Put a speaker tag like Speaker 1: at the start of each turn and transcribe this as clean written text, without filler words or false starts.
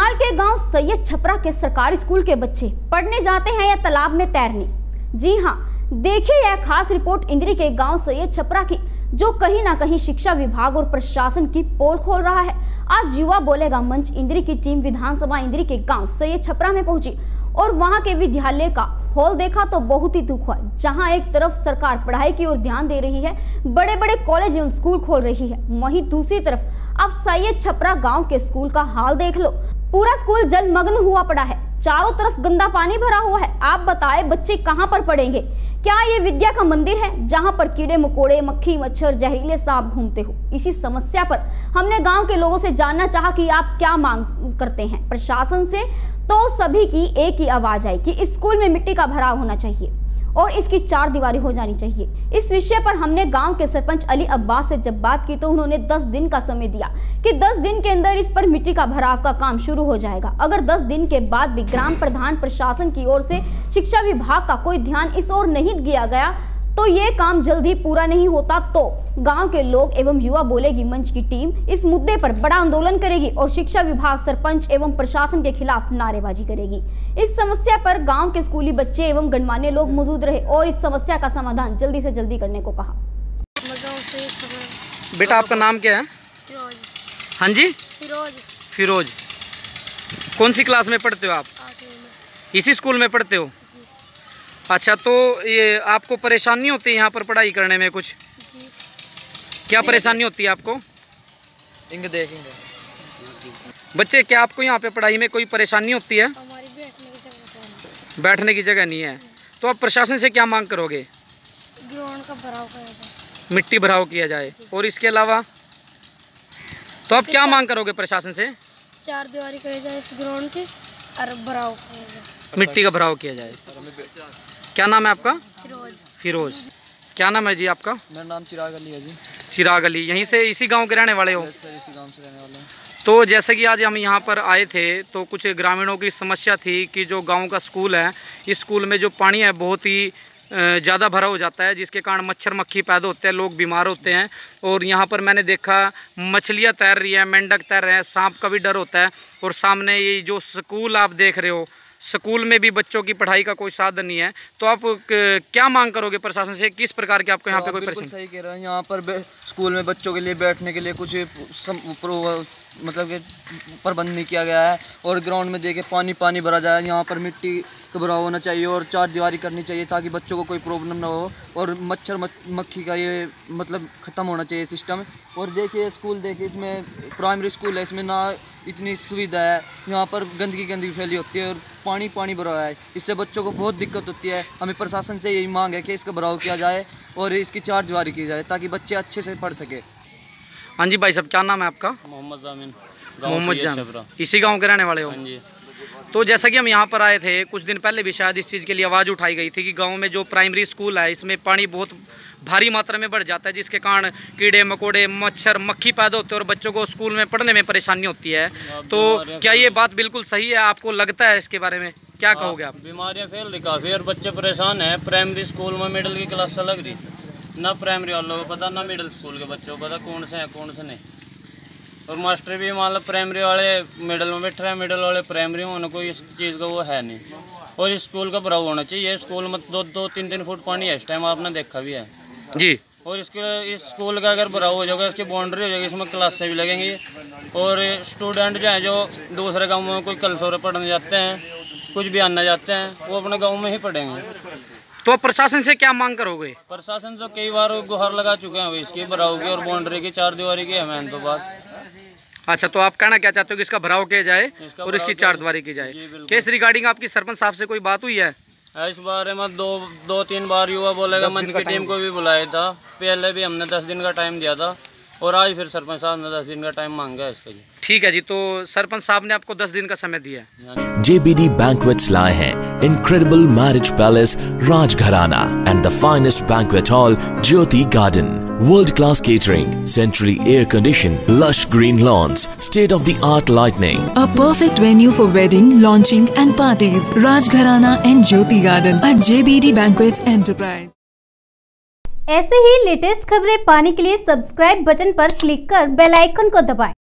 Speaker 1: करनाल के गांव सैयद छपरा के सरकारी स्कूल के बच्चे पढ़ने जाते हैं या तालाब में तैरने। जी हां, देखिए यह खास रिपोर्ट इंद्री के गांव सैयद छपरा की, जो कहीं ना कहीं शिक्षा विभाग और प्रशासन की पोल खोल रहा है। आज युवा बोलेगा मंच इंद्री की टीम विधानसभा इंद्री के गांव सैयद छपरा में पहुंची और वहां के विद्यालय का हॉल देखा तो बहुत ही दुख हुआ। जहां एक तरफ सरकार पढ़ाई की ओर ध्यान दे रही है, बड़े बड़े कॉलेज एवं स्कूल खोल रही है, वहीं दूसरी तरफ अब सैयद छपरा गांव के स्कूल का हाल देख लो। पूरा स्कूल जलमग्न हुआ पड़ा है, चारों तरफ गंदा पानी भरा हुआ है। आप बताएं, बच्चे कहां पर पढ़ेंगे? क्या ये विद्या का मंदिर है जहां पर कीड़े मकोड़े, मक्खी मच्छर, जहरीले सांप घूमते हो? इसी समस्या पर हमने गांव के लोगों से जानना चाहा कि आप क्या मांग करते हैं प्रशासन से। तो सभी की एक ही आवाज आई कि स्कूल में मिट्टी का भराव होना चाहिए और इसकी 4 दीवारी हो जानी चाहिए। इस विषय पर हमने गांव के सरपंच अली अब्बास से जब बात की तो उन्होंने 10 दिन का समय दिया कि 10 दिन के अंदर इस पर मिट्टी का भराव का काम शुरू हो जाएगा। अगर 10 दिन के बाद भी ग्राम प्रधान प्रशासन की ओर से शिक्षा विभाग का कोई ध्यान इस ओर नहीं दिया गया तो ये काम जल्द ही पूरा नहीं होता तो गांव के लोग एवं युवा बोलेगी मंच की टीम इस मुद्दे पर बड़ा आंदोलन करेगी और शिक्षा विभाग, सरपंच एवं प्रशासन के खिलाफ नारेबाजी करेगी। इस समस्या पर गांव के स्कूली बच्चे एवं गणमान्य लोग मौजूद रहे और इस समस्या का समाधान जल्दी से जल्दी करने को कहा।
Speaker 2: बेटा आपका नाम क्या है?
Speaker 3: फिरोज।
Speaker 2: हाँ जी,
Speaker 3: फिरोज।
Speaker 2: कौन सी क्लास में पढ़ते हो आप?
Speaker 3: 8वीं में।
Speaker 2: इसी स्कूल में पढ़ते हो?
Speaker 3: जी।
Speaker 2: अच्छा, तो ये आपको परेशानी होती है यहाँ पर पढ़ाई करने में कुछ?
Speaker 3: जी।
Speaker 2: क्या परेशानी होती है आपको?
Speaker 4: इंग देखेंगे
Speaker 2: बच्चे, क्या आपको यहाँ पे पढ़ाई में कोई परेशानी होती है?
Speaker 3: हमारी
Speaker 2: बैठने की जगह नहीं है। तो आप प्रशासन से क्या मांग करोगे?
Speaker 3: ग्राउंड का भराव किया जाए,
Speaker 2: मिट्टी भराव किया जाए। और इसके अलावा तो आप क्या मांग करोगे प्रशासन से?
Speaker 3: 4 दीवारी करे जाए इस ग्राउंड की और भराव किया जाए,
Speaker 2: मिट्टी का भराव किया जाए। क्या नाम है आपका?
Speaker 3: फिरोज।
Speaker 2: फिरोज। क्या नाम है जी आपका?
Speaker 4: मेरा नाम चिराग अली है जी।
Speaker 2: चिराग अली। यहीं से, इसी गांव के रहने वाले हो?
Speaker 4: सर इसी गांव से रहने वाले हैं।
Speaker 2: तो जैसे कि आज हम यहाँ पर आए थे तो कुछ ग्रामीणों की समस्या थी कि जो गांव का स्कूल है, इस स्कूल में जो पानी है बहुत ही ज़्यादा भरा हो जाता है, जिसके कारण मच्छर मक्खी पैदा होते हैं, लोग बीमार होते हैं। और यहाँ पर मैंने देखा मछलियाँ तैर रही हैं, मेंढक तैर रहे हैं, सांप का भी डर होता है। और सामने ये जो स्कूल आप देख रहे हो, स्कूल में भी बच्चों की पढ़ाई का कोई साधन नहीं है। तो आप क्या मांग करोगे प्रशासन से? किस प्रकार के आपको यहाँ पे कोई परेशानी?
Speaker 4: सही कह रहे हैं। यहाँ पर स्कूल में बच्चों के लिए बैठने के लिए कुछ मतलब कि प्रबंध नहीं किया गया है और ग्राउंड में देखे पानी भरा जाए। यहाँ पर मिट्टी का भराव होना चाहिए और 4 दीवारी करनी चाहिए ताकि बच्चों को कोई प्रॉब्लम ना हो और मच्छर मक्खी का ये मतलब ख़त्म होना चाहिए सिस्टम। और देखिए स्कूल देखिए, इसमें प्राइमरी स्कूल है, इसमें ना इतनी सुविधा है। यहाँ पर गंदगी फैली होती है और पानी भरा है, इससे बच्चों को बहुत दिक्कत होती है। हमें प्रशासन से यही मांग है कि इसका भराव किया जाए और इसकी 4 दीवारी की जाए ताकि बच्चे अच्छे से पढ़ सके।
Speaker 2: हाँ जी भाई साहब, क्या नाम है आपका?
Speaker 5: मोहम्मद जामिन।
Speaker 2: मोहम्मद जामिन। इसी गांव के रहने वाले हो?
Speaker 5: हाँ जी।
Speaker 2: तो जैसा कि हम यहाँ पर आए थे, कुछ दिन पहले भी शायद इस चीज़ के लिए आवाज़ उठाई गई थी कि गांव में जो प्राइमरी स्कूल है इसमें पानी बहुत भारी मात्रा में बढ़ जाता है, जिसके कारण कीड़े मकोड़े, मच्छर मक्खी पैदा होते हैं और बच्चों को स्कूल में पढ़ने में परेशानी होती है। तो क्या ये बात बिल्कुल सही है? आपको लगता है इसके बारे में क्या कहोगे आप?
Speaker 5: बीमारियाँ फैल रही काफ़ी और बच्चे परेशान हैं। प्राइमरी स्कूल में मिडिल की क्लास से लग रही, ना प्राइमरी वालों को पता, ना मिडिल स्कूल के बच्चों को पता कौन से हैं कौन से नहीं। और मास्टर भी मान लो प्राइमरी वाले मिडिल में बैठ रहे हैं, मिडिल वाले प्राइमरी में, उनको इस चीज़ का वो है नहीं। और इस स्कूल का भराव होना चाहिए। स्कूल में 2-3 फुट पानी है इस टाइम, आपने देखा भी है
Speaker 2: जी।
Speaker 5: और इस स्कूल का अगर भराव हो जाएगा, इसकी बाउंड्री हो जाएगी, इसमें क्लासें भी लगेंगी और स्टूडेंट जो हैं जो दूसरे गाँव में कोई कलसोरे पढ़ने जाते हैं, कुछ भी आना जाते हैं, वो अपने गाँव में ही पढ़ेंगे।
Speaker 2: तो प्रशासन से क्या मांग करोगे?
Speaker 5: प्रशासन तो कई बार गुहार लगा चुके हैं इसकी भराव की और बाउंड्री की, 4 दीवारी की है मैंने तो बात। अच्छा, तो आप कहना क्या चाहते हो कि इसका भराव किया जाए और इसकी 4 दीवारी की जाए? केस रिगार्डिंग आपकी सरपंच साहब से कोई बात हुई है इस बारे में? 2-3 बार युवा बोलेगा मंच की टीम को भी बुलाया था। पहले भी हमने 10 दिन का टाइम दिया था और आज फिर सरपंच साहब ने 10 दिन का टाइम मांगा है इसके लिए।
Speaker 2: ठीक है जी, तो सरपंच साहब ने आपको 10 दिन का समय दिया है।
Speaker 6: JBD Banquets लाए हैं incredible marriage palace Rajgharana and the finest banquet hall Jyoti Garden, world-class catering, centrally air-conditioned, lush green lawns, state-of-the-art lighting.
Speaker 7: A perfect venue for wedding, launching and parties. Rajgharana and Jyoti Garden at JBD Banquets Enterprise.
Speaker 1: ऐसे ही latest खबरें पाने के लिए subscribe button पर click कर bell icon को दबाएं।